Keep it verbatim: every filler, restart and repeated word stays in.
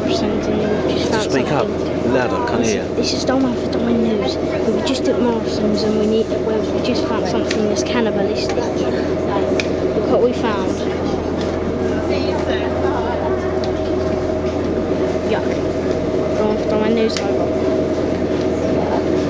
Morrison's and we've just found Speak up, something. louder, can't hear you. This is Dollman for Dollman News. We were just at Morrison's and we need, well, we just found something that's cannibalistic. Look what we found.